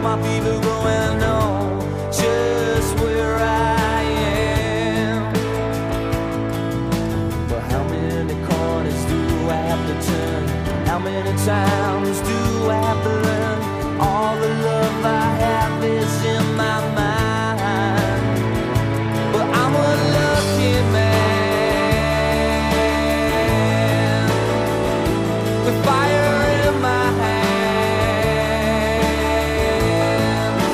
my fever grow and know just where I am. But how many corners do I have to turn? How many times do I have to learn? All the love I have is in my mind. But I'm a lucky man with fire in my hands.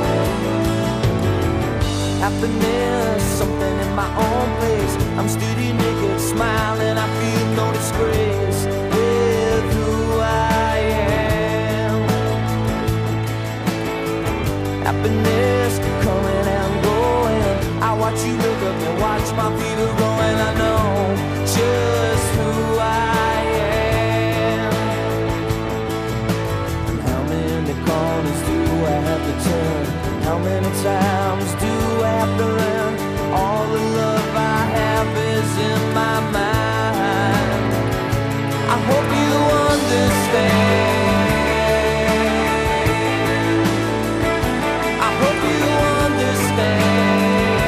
Happiness, something in my own place. I'm steady naked, smiling, I feel no disgrace with who I am. Happiness coming and going. I watch you look up and watch my fever grow, and I know just who I am. And how many corners do I have to turn? How many times do I have to learn? All the love I have is in my mind. I hope you understand. I hope you understand.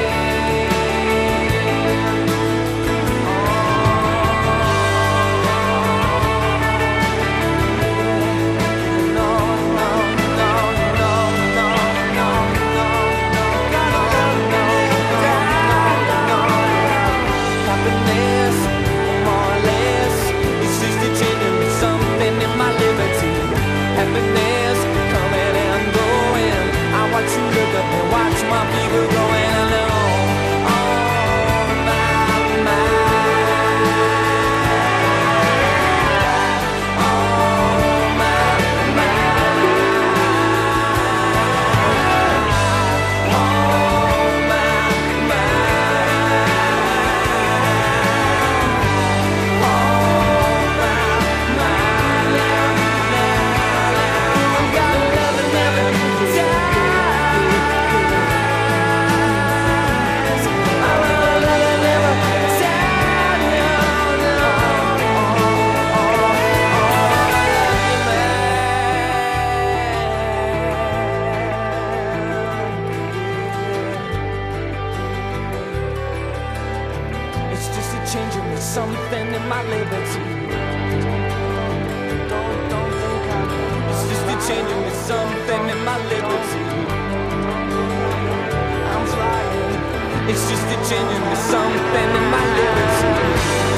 No, no, no, no, no, no, no, no, no. Happiness, more or less, it's just a changing with something in my liberty. Happiness coming and going. I watch you look up and watch my fever growing. I know all my mind, all my mind, all my it's just a changing with something in my liberty. Don't think I know. It's just a changing with something in my liberty. I'm flying. It's just a changing with something in my liberty.